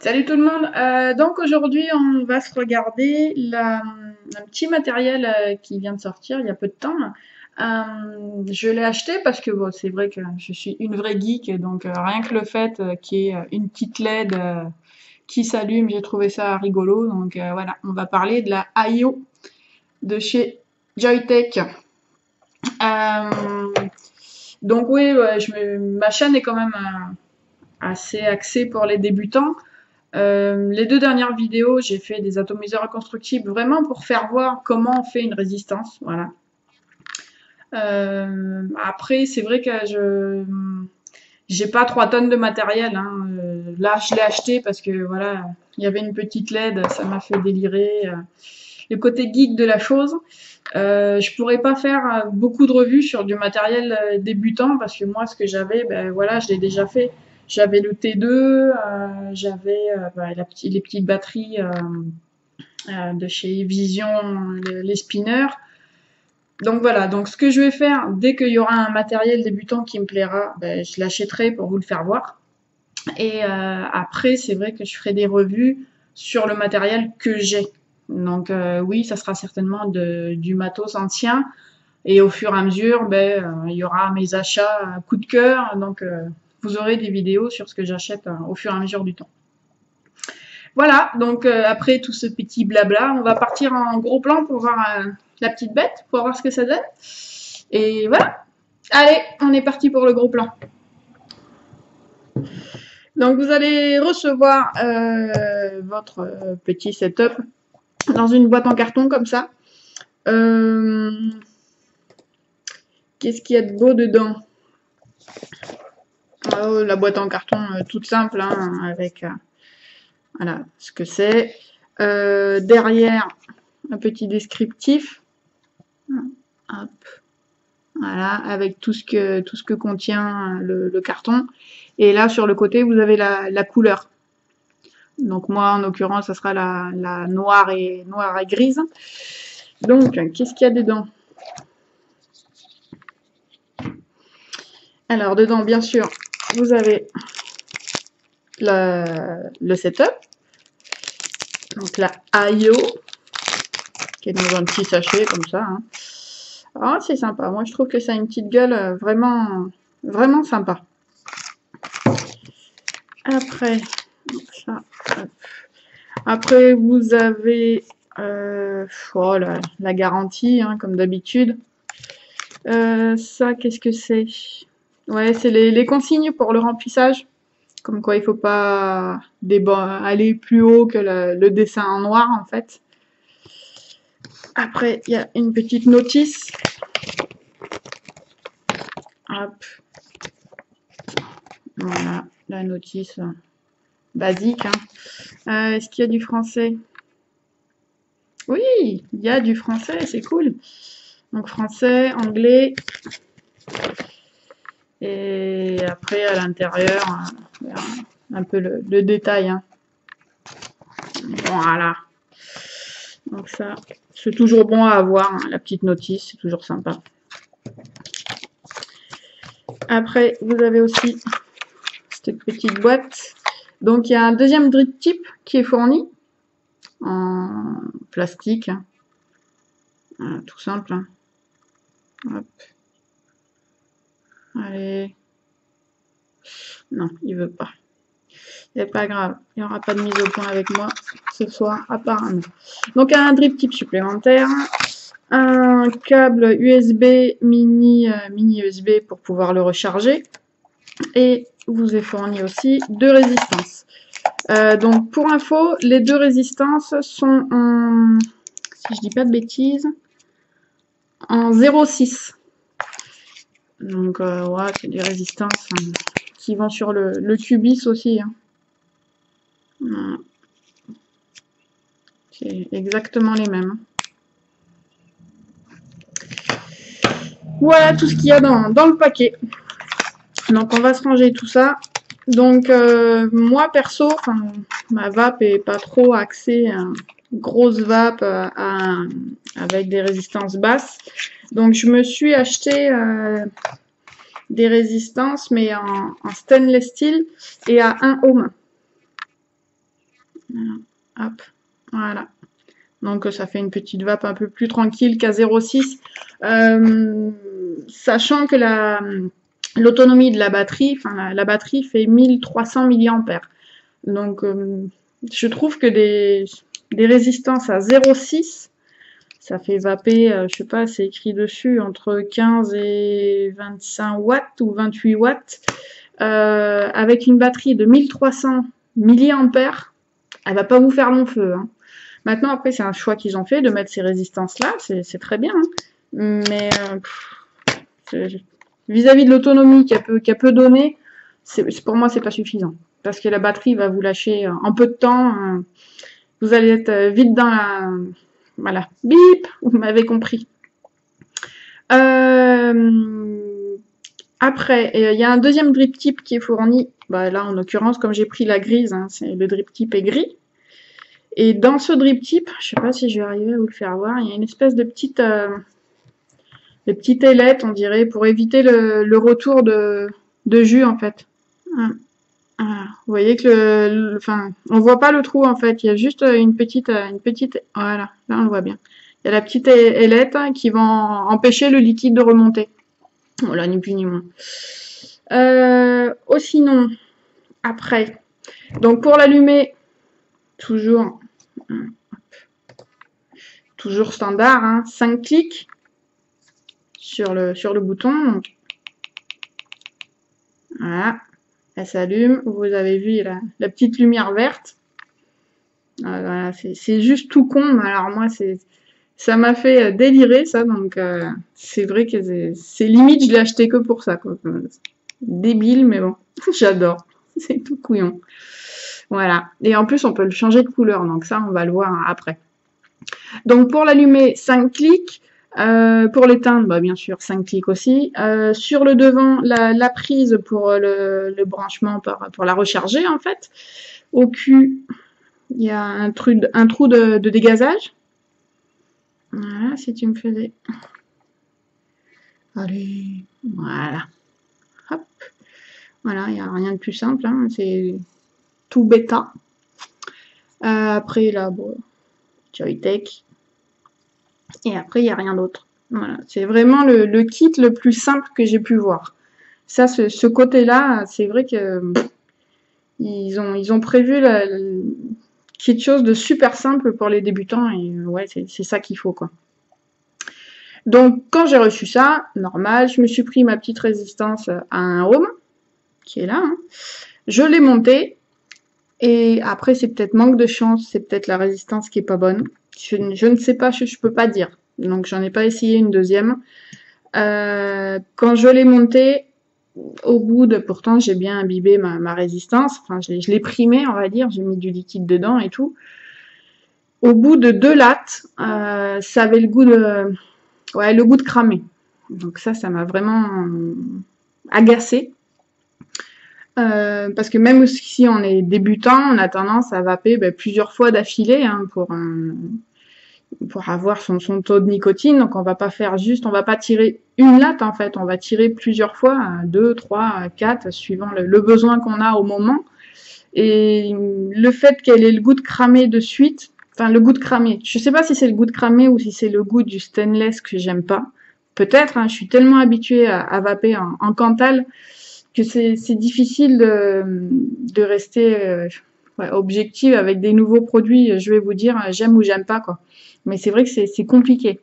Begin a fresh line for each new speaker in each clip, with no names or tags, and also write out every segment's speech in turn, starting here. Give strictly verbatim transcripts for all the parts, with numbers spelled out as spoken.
Salut tout le monde. Euh, donc aujourd'hui, on va se regarder la- un petit matériel euh, qui vient de sortir il y a peu de temps. Euh, je l'ai acheté parce que bon, c'est vrai que je suis une vraie geek, donc euh, rien que le fait euh, qu'il y ait euh, une petite L E D euh, qui s'allume, j'ai trouvé ça rigolo. Donc euh, voilà, on va parler de la I O de chez Joytech. Euh, donc oui, ouais, je me- ma chaîne est quand même euh, assez axée pour les débutants. Euh, les deux dernières vidéos, j'ai fait des atomiseurs reconstructibles vraiment pour faire voir comment on fait une résistance. Voilà. Euh, après, c'est vrai que je j'ai pas trois tonnes de matériel. Hein. Euh, là, je l'ai acheté parce que voilà, il y avait une petite L E D, ça m'a fait délirer. Euh, le côté geek de la chose. Euh, je pourrais pas faire euh, beaucoup de revues sur du matériel euh, débutant parce que moi, ce que j'avais, ben voilà, je l'ai déjà fait. J'avais le T deux, euh, j'avais euh, ben, la petite, les petites batteries euh, euh, de chez Vision, les, les spinners. Donc voilà, donc ce que je vais faire, dès qu'il y aura un matériel débutant qui me plaira, ben, je l'achèterai pour vous le faire voir. Et euh, après, c'est vrai que je ferai des revues sur le matériel que j'ai. Donc euh, oui, ça sera certainement de, du matos ancien. Et au fur et à mesure, ben, euh, il y aura mes achats à coup de cœur. Donc euh, vous aurez des vidéos sur ce que j'achète euh, au fur et à mesure du temps. Voilà, donc euh, après tout ce petit blabla, on va partir en gros plan pour voir euh, la petite bête, pour voir ce que ça donne. Et voilà, allez, on est parti pour le gros plan. Donc vous allez recevoir euh, votre euh, petit setup dans une boîte en carton comme ça. Euh, Qu'est-ce qu'il y a de beau dedans? Oh, la boîte en carton euh, toute simple, hein, avec euh, voilà ce que c'est. Euh, derrière, un petit descriptif. Hop. Voilà, avec tout ce que, tout ce que contient le, le carton. Et là, sur le côté, vous avez la, la couleur. Donc moi, en l'occurrence, ça sera la, la noire, et, noire et grise. Donc, qu'est-ce qu'il y a dedans? Alors, dedans, bien sûr, vous avez le, le setup. Donc la I O, qui est dans un petit sachet comme ça. Hein. Ah, c'est sympa. Moi, je trouve que ça a une petite gueule vraiment, vraiment sympa. Après, ça, après vous avez euh, oh, la, la garantie, hein, comme d'habitude. Euh, ça, qu'est-ce que c'est? Ouais, c'est les, les consignes pour le remplissage. Comme quoi, il faut pas aller plus haut que le, le dessin en noir, en fait. Après, il y a une petite notice. Hop. Voilà, la notice basique. Hein. Euh, Est-ce qu'il y a du français? Oui, il y a du français, c'est cool. Donc français, anglais. Et après, à l'intérieur, un peu le, le détail. Hein. Voilà. Donc ça, c'est toujours bon à avoir, hein, la petite notice, c'est toujours sympa. Après, vous avez aussi cette petite boîte. Donc, il y a un deuxième drip tip qui est fourni en plastique. Voilà, tout simple. Hein. Hop. Allez. Non, il veut pas. C'est pas grave, il n'y aura pas de mise au point avec moi ce soir, apparemment. Donc, un drip tip supplémentaire. Un câble U S B mini, euh, mini U S B pour pouvoir le recharger. Et vous est fourni aussi deux résistances. Euh, donc pour info, les deux résistances sont en, si je dis pas de bêtises, en zéro virgule six. Donc euh, ouais, c'est des résistances hein, qui vont sur le, le Cubis aussi. Hein. Voilà. C'est exactement les mêmes. Voilà tout ce qu'il y a dans, dans le paquet. Donc on va se ranger tout ça. Donc euh, moi perso, ma vape est pas trop axée, hein, grosse vape euh, à, avec des résistances basses. Donc je me suis acheté euh, des résistances mais en, en stainless steel et à un ohm. Hop, voilà. Donc ça fait une petite vape un peu plus tranquille qu'à zéro virgule six. Euh, sachant que la l'autonomie de la batterie, enfin la, la batterie fait mille trois cents milliampères. Donc euh, je trouve que des, des résistances à zéro virgule six, ça fait vaper, euh, je sais pas, c'est écrit dessus, entre quinze et vingt-cinq watts ou vingt-huit watts. Euh, avec une batterie de mille trois cents milliampères, elle va pas vous faire long feu. Hein. Maintenant, après, c'est un choix qu'ils ont fait de mettre ces résistances-là, c'est très bien. Hein. Mais euh, vis-à-vis -vis de l'autonomie qu'elle peut, qu'elle peut donner, pour moi, c'est pas suffisant. Parce que la batterie va vous lâcher en peu de temps. Euh, vous allez être vite dans la... Voilà, bip, vous m'avez compris. Euh, après, il y a un deuxième drip tip qui est fourni. Bah, là, en l'occurrence, comme j'ai pris la grise, hein, le drip tip est gris. Et dans ce drip tip, je sais pas si je vais arriver à vous le faire voir, il y a une espèce de petite, euh, de petite ailette, on dirait, pour éviter le, le retour de, de jus, en fait. Voilà. Vous voyez que le, le, enfin, on voit pas le trou, en fait. Il y a juste une petite, une petite, voilà, là on le voit bien. Il y a la petite ailette hein, qui va empêcher le liquide de remonter. Voilà, ni plus ni moins. Euh, oh, sinon, après, donc pour l'allumer, toujours, toujours standard, hein, cinq clics sur le, sur le bouton. Donc, voilà, elle s'allume. Vous avez vu la, la petite lumière verte. Voilà, c'est juste tout con, mais alors moi, c'est ça m'a fait délirer, ça. Donc, euh, c'est vrai que c'est limite, je l'ai acheté que pour ça, quoi. Débile, mais bon, j'adore. C'est tout couillon. Voilà. Et en plus, on peut le changer de couleur. Donc ça, on va le voir après. Donc pour l'allumer, cinq clics. Euh, pour l'éteindre, bah, bien sûr, cinq clics aussi. Euh, sur le devant, la, la prise pour le, le branchement, pour, pour la recharger, en fait. Au cul, il y a un, trou de, un trou de, de dégazage. Voilà, si tu me faisais... Allez, voilà. Hop. Voilà, il n'y a rien de plus simple. Hein. C'est tout bêta. Euh, après, là, bon, Joytech. Et après, il n'y a rien d'autre. Voilà. C'est vraiment le, le kit le plus simple que j'ai pu voir. Ça, ce, ce côté-là, c'est vrai que ils ont, ils ont prévu la, la, quelque chose de super simple pour les débutants. Et ouais, c'est ça qu'il faut, quoi. Donc, quand j'ai reçu ça, normal, je me suis pris ma petite résistance à un ohm, qui est là. Hein. Je l'ai montée. Et après, c'est peut-être manque de chance, c'est peut-être la résistance qui est pas bonne. Je, je ne sais pas, je, je peux pas dire. Donc, j'en ai pas essayé une deuxième. Euh, quand je l'ai montée, au bout de... Pourtant, j'ai bien imbibé ma, ma résistance. Enfin, je, je l'ai primée, on va dire. J'ai mis du liquide dedans et tout. Au bout de deux lattes, euh, ça avait le goût de... Ouais, le goût de cramer. Donc ça, ça m'a vraiment agacée. Euh, parce que même si on est débutant, on a tendance à vaper ben, plusieurs fois d'affilée hein, pour, euh, pour avoir son, son taux de nicotine. Donc on va pas faire juste, on va pas tirer une latte en fait, on va tirer plusieurs fois, deux, trois, quatre, suivant le, le besoin qu'on a au moment. Et le fait qu'elle ait le goût de cramer de suite, enfin le goût de cramer, je sais pas si c'est le goût de cramer ou si c'est le goût du stainless que j'aime pas. Peut-être, hein, je suis tellement habituée à, à vaper en, en Cantal que c'est difficile de, de rester euh, ouais, objective avec des nouveaux produits. Je vais vous dire, j'aime ou j'aime pas, quoi. Mais c'est vrai que c'est compliqué.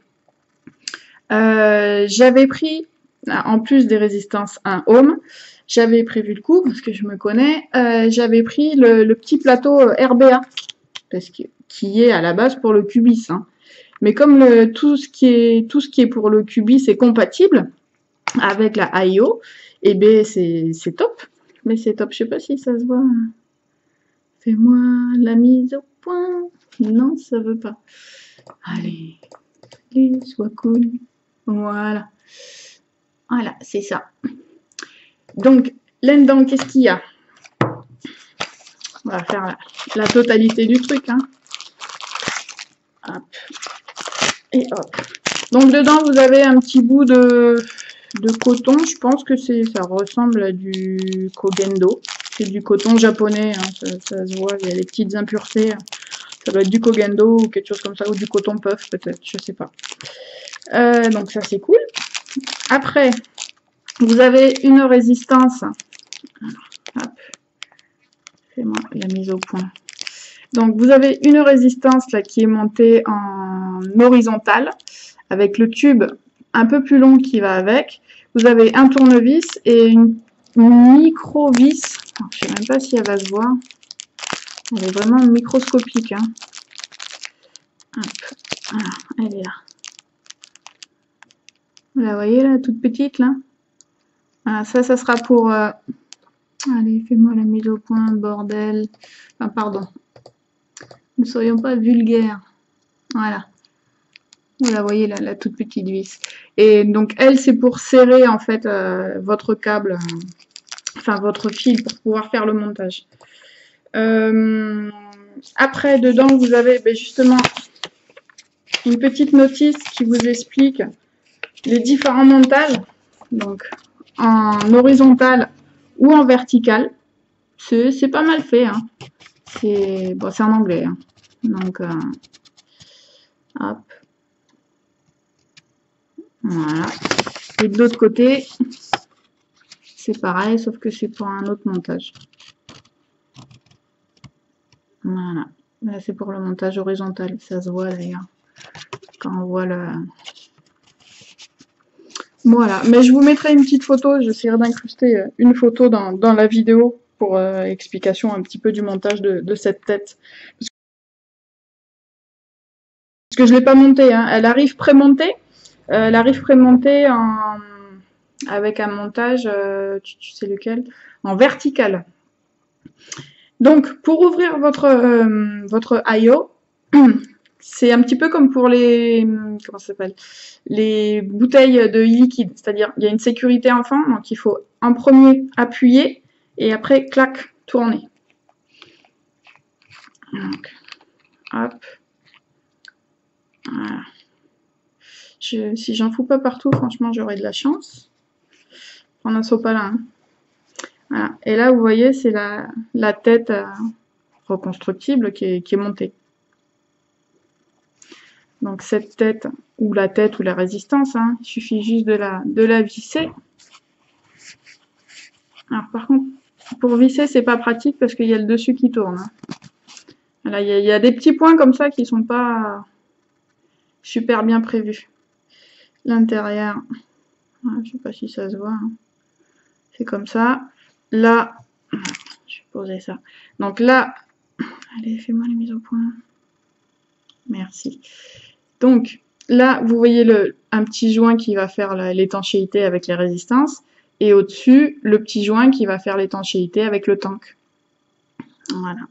Euh, j'avais pris, en plus des résistances un ohm, j'avais prévu le coup, parce que je me connais, euh, j'avais pris le, le petit plateau R B A, parce que, qui est à la base pour le Cubis. Hein. Mais comme le, tout, ce qui est, tout ce qui est pour le Cubis est compatible avec la I O, et eh bien c'est top. Mais c'est top, je sais pas si ça se voit. Fais-moi la mise au point. Non, ça veut pas. Allez, allez, sois cool. Voilà. Voilà, c'est ça. Donc, là-dedans, qu'est-ce qu'il y a? On va faire la, la totalité du truc. Hein. Hop. Et hop. Donc, dedans, vous avez un petit bout de... de coton, je pense que c'est, ça ressemble à du Kogendo, c'est du coton japonais, hein, ça, ça se voit, il y a des petites impuretés. Ça doit être du Kogendo ou quelque chose comme ça, ou du coton puff peut-être, je sais pas. Euh, donc ça c'est cool. Après, vous avez une résistance. Hop. Fais-moi la mise au point. Donc vous avez une résistance là qui est montée en horizontale avec le tube un peu plus long qui va avec. Vous avez un tournevis et une, une micro-vis. Je sais même pas si elle va se voir. Elle est vraiment microscopique. Hein. Hop. Voilà, elle est là. Vous la voyez là, toute petite là. Voilà, ça, ça sera pour... Euh... Allez, fais-moi la mise au point, bordel. Enfin, pardon. Ne soyons pas vulgaires. Voilà. Vous la voyez là, la toute petite vis. Et donc, elle, c'est pour serrer en fait euh, votre câble, euh, enfin votre fil pour pouvoir faire le montage. Euh... Après, dedans, vous avez ben, justement une petite notice qui vous explique les différents montages. Donc, en horizontal ou en vertical. C'est pas mal fait. Hein. C'est bon, en anglais. Hein. Donc, euh, hop. Voilà. Et de l'autre côté, c'est pareil, sauf que c'est pour un autre montage. Voilà. Là, c'est pour le montage horizontal. Ça se voit d'ailleurs. Quand on voit le... Voilà. Mais je vous mettrai une petite photo. J'essaierai d'incruster une photo dans, dans la vidéo pour euh, explication un petit peu du montage de, de cette tête. Parce que, parce que je ne l'ai pas montée. Hein. Elle arrive pré-montée. Euh, elle arrive pré-montée en... avec un montage, euh, tu, tu sais lequel, en vertical. Donc, pour ouvrir votre, euh, votre I O, c'est un petit peu comme pour les, comment ça s'appelle, les bouteilles de e-liquide. C'est-à-dire, il y a une sécurité enfant, donc il faut en premier appuyer et après, clac, tourner. Donc, hop. Voilà. Je, si j'en fous pas partout, franchement, j'aurai de la chance. Prendre un sopalin. Hein. Voilà. Et là, vous voyez, c'est la, la tête euh, reconstructible qui est, qui est montée. Donc cette tête, ou la tête, ou la résistance, hein, il suffit juste de la, de la visser. Alors par contre, pour visser, c'est pas pratique parce qu'il y a le dessus qui tourne. Hein. Voilà, il y, a, il y a des petits points comme ça qui sont pas super bien prévus. L'intérieur, voilà, je sais pas si ça se voit. Hein. C'est comme ça. Là, je vais poser ça. Donc là, allez, fais-moi la mise au point. Merci. Donc là, vous voyez le, un petit joint qui va faire l'étanchéité avec les résistances. Et au-dessus, le petit joint qui va faire l'étanchéité avec le tank. Voilà.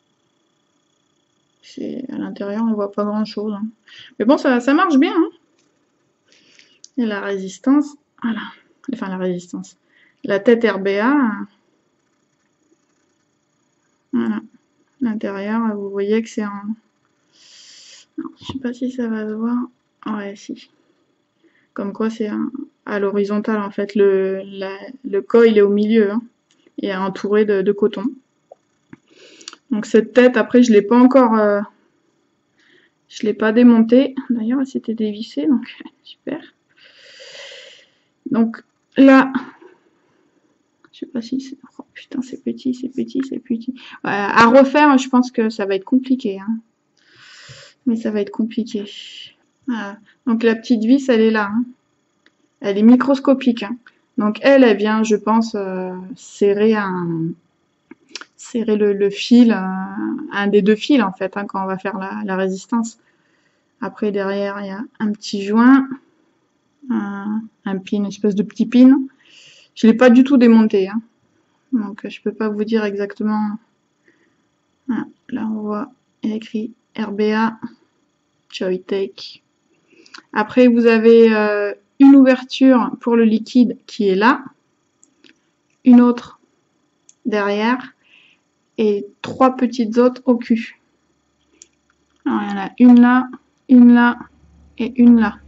À l'intérieur, on voit pas grand-chose. Hein. Mais bon, ça, ça marche bien. Hein. Et la résistance, voilà. Enfin, la résistance. La tête R B A, voilà. L'intérieur, vous voyez que c'est en... Non, je sais pas si ça va se voir. Ouais, si. Comme quoi, c'est à l'horizontale, en fait. Le, la, le coil est au milieu hein, et entouré de, de coton. Donc cette tête, après, je l'ai pas encore... Euh, je l'ai pas démontée. D'ailleurs, elle s'était dévissée, donc super. Donc là... Je sais pas si c'est... Oh, putain, c'est petit, c'est petit, c'est petit. Ouais, à refaire, je pense que ça va être compliqué. Hein. Mais ça va être compliqué. Voilà. Donc la petite vis, elle est là. Hein. Elle est microscopique. Hein. Donc elle, elle vient, je pense, euh, serrer un... serrer le, le fil, un, un des deux fils, en fait, hein, quand on va faire la, la résistance. Après, derrière, il y a un petit joint. Un, un pin, une espèce de petit pin. Je l'ai pas du tout démonté. Hein. Donc, je peux pas vous dire exactement. Voilà. Là, on voit, il y a écrit R B A, Joytech. Après, vous avez euh, une ouverture pour le liquide qui est là. Une autre derrière. Et trois petites autres au cul. Alors, il y en a une là, une là et une là.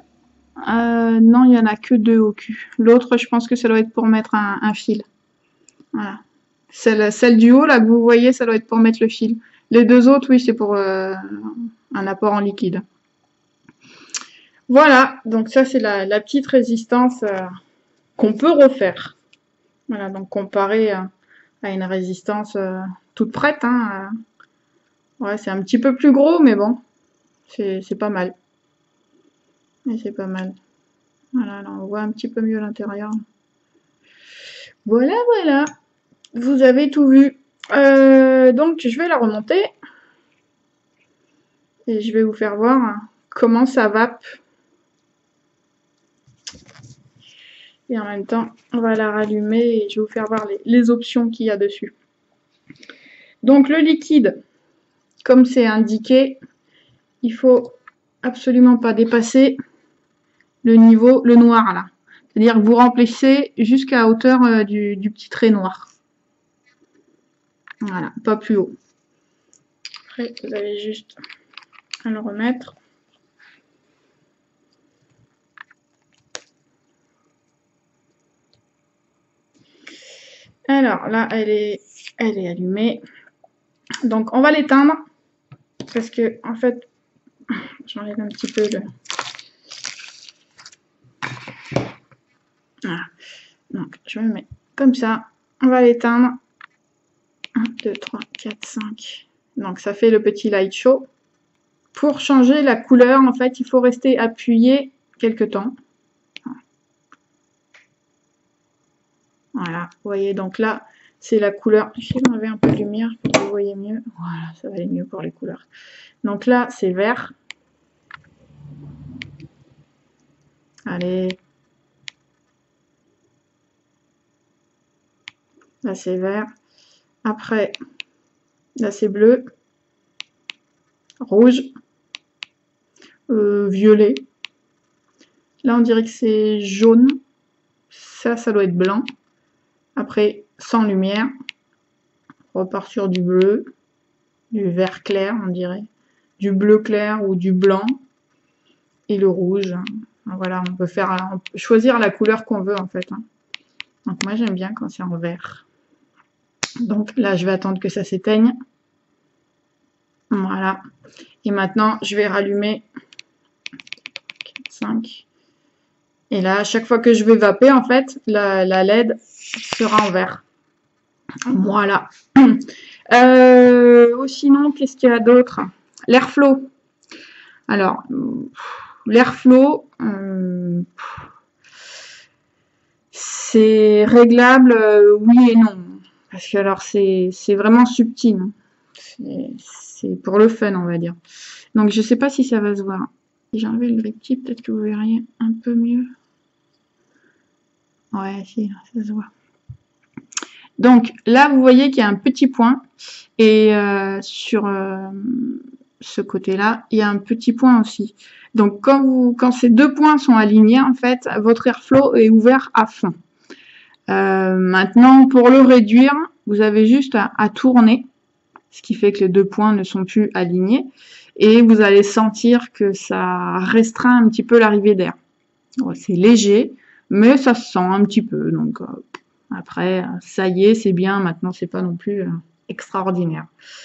Euh, non, il n'y en a que deux au cul. L'autre, je pense que ça doit être pour mettre un, un fil. Voilà. Celle, celle du haut, là, que vous voyez, ça doit être pour mettre le fil. Les deux autres, oui, c'est pour euh, un apport en liquide. Voilà, donc ça, c'est la, la petite résistance euh, qu'on peut refaire. Voilà, donc comparé à, à une résistance euh, toute prête, hein, euh, ouais, c'est un petit peu plus gros, mais bon, c'est pas mal. Mais c'est pas mal. Voilà, là, on voit un petit peu mieux l'intérieur. Voilà, voilà. Vous avez tout vu. Euh, donc, je vais la remonter. Et je vais vous faire voir comment ça vape. Et en même temps, on va la rallumer et je vais vous faire voir les, les options qu'il y a dessus. Donc, le liquide, comme c'est indiqué, il faut absolument pas dépasser le niveau, le noir là. C'est-à-dire que vous remplissez jusqu'à hauteur euh, du, du petit trait noir. Voilà, pas plus haut. Après, vous avez juste à le remettre. Alors là, elle est, elle est allumée. Donc, on va l'éteindre. Parce que, en fait, j'enlève un petit peu le... Voilà. Donc, je me mets comme ça. On va l'éteindre. un, deux, trois, quatre, cinq. Donc, ça fait le petit light show. Pour changer la couleur, en fait, il faut rester appuyé quelque temps. Voilà, vous voyez, donc là, c'est la couleur. Je vais enlever un peu de lumière pour que vous voyez mieux. Voilà, ça va aller mieux pour les couleurs. Donc là, c'est vert. Allez. Là, c'est vert. Après, là, c'est bleu. Rouge. Euh, violet. Là, on dirait que c'est jaune. Ça, ça doit être blanc. Après, sans lumière. On repart sur du bleu. Du vert clair, on dirait. Du bleu clair ou du blanc. Et le rouge. Voilà, on peut faire, on peut choisir la couleur qu'on veut, en fait. Donc, moi, j'aime bien quand c'est en vert. Donc, là, je vais attendre que ça s'éteigne. Voilà. Et maintenant, je vais rallumer quatre, cinq. Et là, à chaque fois que je vais vaper, en fait, la, la L E D sera en vert. Voilà. Euh, oh, sinon, qu'est-ce qu'il y a d'autre? L'airflow. Alors, l'airflow, euh, c'est réglable, euh, oui et non. Parce que alors, c'est vraiment subtil. C'est pour le fun, on va dire. Donc, je sais pas si ça va se voir. Si j'enlève le petit, peut-être que vous verriez un peu mieux. Ouais, si, ça se voit. Donc, là, vous voyez qu'il y a un petit point. Et euh, sur euh, ce côté-là, il y a un petit point aussi. Donc, quand, vous, quand ces deux points sont alignés, en fait, votre airflow est ouvert à fond. Euh, maintenant, pour le réduire, vous avez juste à, à tourner, ce qui fait que les deux points ne sont plus alignés. Et vous allez sentir que ça restreint un petit peu l'arrivée d'air. C'est léger, mais ça se sent un petit peu. Donc, euh, après, ça y est, c'est bien. Maintenant, c'est pas non plus euh, extraordinaire.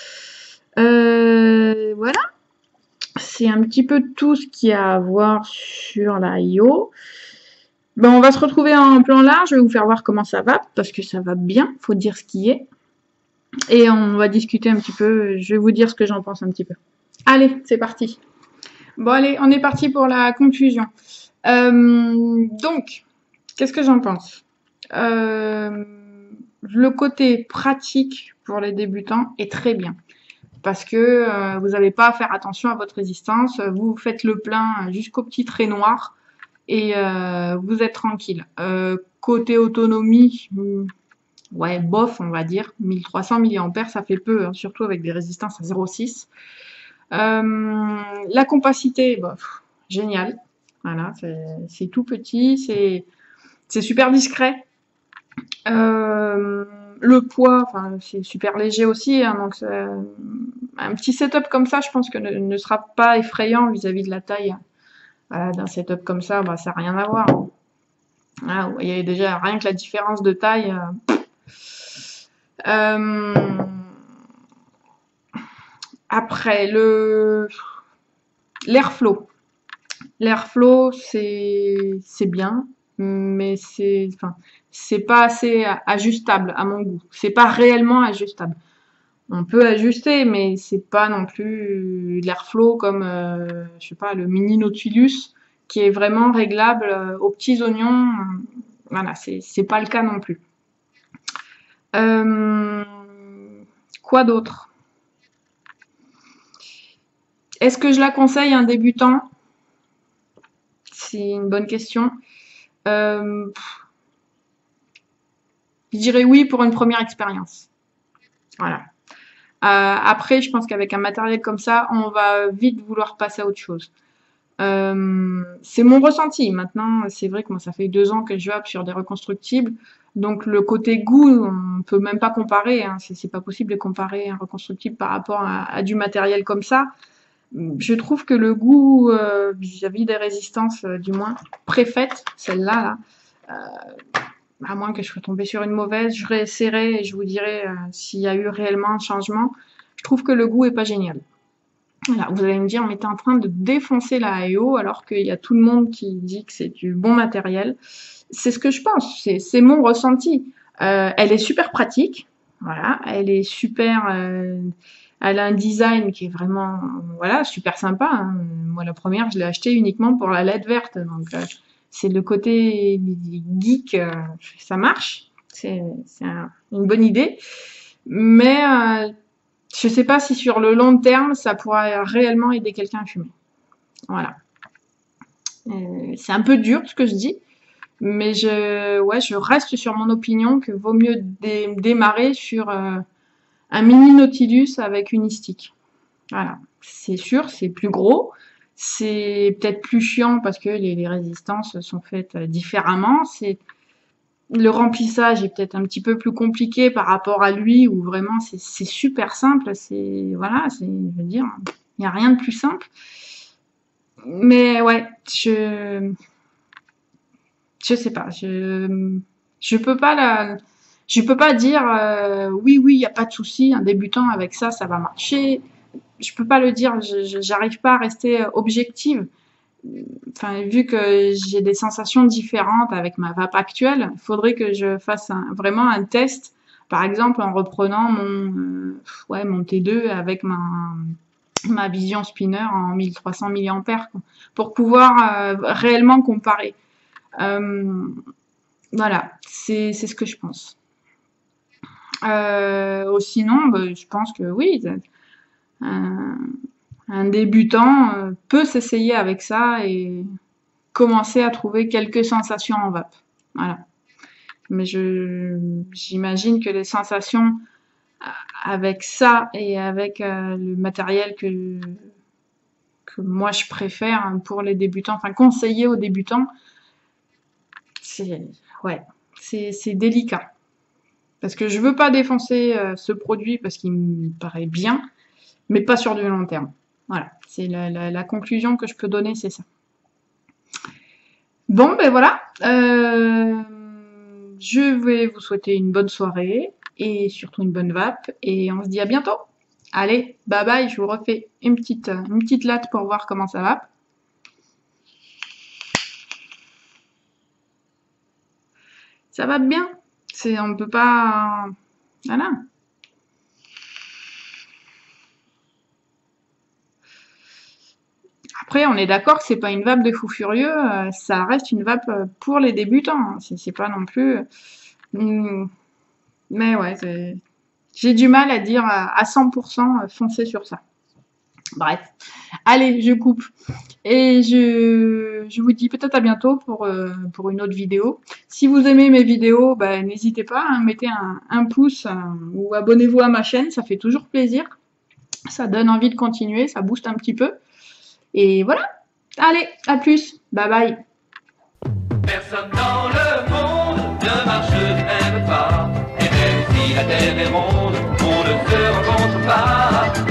Euh, voilà. C'est un petit peu tout ce qu'il y a à voir sur la I O. Ben, on va se retrouver en plan large. Je vais vous faire voir comment ça va, parce que ça va bien. Faut dire ce qui est. Et on va discuter un petit peu. Je vais vous dire ce que j'en pense un petit peu. Allez, c'est parti. Bon, allez, on est parti pour la conclusion. Euh, donc, qu'est-ce que j'en pense? euh, Le côté pratique pour les débutants est très bien. Parce que euh, vous n'avez pas à faire attention à votre résistance. Vous faites le plein jusqu'au petit trait noir. Et euh, vous êtes tranquille. Euh, côté autonomie, ouais, bof, on va dire. mille trois cents milliampères, ça fait peu, hein, surtout avec des résistances à zéro virgule six. Euh, la compacité, bah, pff, génial. Voilà, c'est tout petit, c'est super discret. Euh, le poids, enfin, c'est super léger aussi, hein, donc un petit setup comme ça, je pense que ne, ne sera pas effrayant vis-à-vis -vis de la taille. Voilà, d'un setup comme ça, bah, ça n'a rien à voir. Voilà, vous voyez déjà rien que la différence de taille. Euh, Euh, après, le l'airflow. L'airflow, c'est c'est bien, mais c'est enfin, c'est pas assez ajustable à mon goût. C'est pas réellement ajustable. On peut ajuster, mais c'est pas non plus l'airflow comme, euh, je sais pas, le mini Nautilus, qui est vraiment réglable euh, aux petits oignons. Voilà, c'est c'est pas le cas non plus. Euh, quoi d'autre? Est-ce que je la conseille à un débutant? C'est une bonne question. Euh, je dirais oui pour une première expérience. Voilà. Euh, après, je pense qu'avec un matériel comme ça, on va vite vouloir passer à autre chose. Euh, c'est mon ressenti. Maintenant, c'est vrai que moi, ça fait deux ans que je vape sur des reconstructibles. Donc, le côté goût, on peut même pas comparer. Hein. C'est pas possible de comparer un reconstructible par rapport à, à du matériel comme ça. Je trouve que le goût, euh, vis-à-vis des résistances, euh, du moins préfaites, celle-là, là, euh, à moins que je sois tombée sur une mauvaise, je réessayerai et je vous dirai euh, s'il y a eu réellement un changement. Je trouve que le goût est pas génial. Voilà, vous allez me dire, mais t'es en train de défoncer la A E O alors qu'il y a tout le monde qui dit que c'est du bon matériel. C'est ce que je pense, c'est mon ressenti. Euh, elle est super pratique, voilà, elle est super... Euh, elle a un design qui est vraiment, voilà, super sympa. Hein. Moi, la première, je l'ai achetée uniquement pour la L E D verte. Donc, euh, c'est le côté geek, euh, ça marche. C'est un, une bonne idée. Mais euh, je sais pas si sur le long terme, ça pourra réellement aider quelqu'un à fumer. Voilà. Euh, c'est un peu dur ce que je dis. Mais je, ouais, je reste sur mon opinion que vaut mieux dé démarrer sur... Euh, un mini Nautilus avec une stick. Voilà. C'est sûr, c'est plus gros. C'est peut-être plus chiant parce que les, les résistances sont faites différemment. C'est le remplissage est peut-être un petit peu plus compliqué par rapport à lui où vraiment c'est super simple. C'est voilà, c'est, je veux dire, il n'y a rien de plus simple. Mais ouais, je je sais pas, je je peux pas la Je peux pas dire euh, oui, oui, il n'y a pas de souci, un débutant avec ça, ça va marcher. Je peux pas le dire, j'arrive pas à rester objective. Enfin, vu que j'ai des sensations différentes avec ma vape actuelle, il faudrait que je fasse un, vraiment un test, par exemple en reprenant mon, euh, ouais, mon T deux avec ma, ma Vision Spinner en mille trois cents milliampères pour pouvoir euh, réellement comparer. Euh, voilà, c'est ce que je pense. Euh, sinon, bah, je pense que oui, un, un débutant euh, peut s'essayer avec ça et commencer à trouver quelques sensations en vape. Voilà. Mais je j'imagine que les sensations avec ça et avec euh, le matériel que que moi je préfère pour les débutants, enfin conseiller aux débutants, c'est ouais, c'est c'est délicat. Parce que je veux pas défoncer euh, ce produit parce qu'il me paraît bien, mais pas sur du long terme. Voilà, c'est la, la, la conclusion que je peux donner, c'est ça. Bon, ben voilà. Euh, je vais vous souhaiter une bonne soirée et surtout une bonne vape. Et on se dit à bientôt. Allez, bye bye. Je vous refais une petite, une petite latte pour voir comment ça va. Ça va bien. C'est, on peut pas... Voilà. Après, on est d'accord que c'est pas une vape de fou furieux, euh, ça reste une vape pour les débutants. C'est pas non plus... Hum, mais ouais, j'ai du mal à dire à cent pour cent foncer sur ça. Bref. Allez, je coupe. Et je, je vous dis peut-être à bientôt pour, euh, pour une autre vidéo. Si vous aimez mes vidéos, bah, n'hésitez pas, hein, mettez un, un pouce hein, ou abonnez-vous à ma chaîne, ça fait toujours plaisir. Ça donne envie de continuer, ça booste un petit peu. Et voilà. Allez, à plus. Bye bye.
Personne dans le monde ne marche du même pas. Et même si la terre est ronde, on ne se rencontre pas.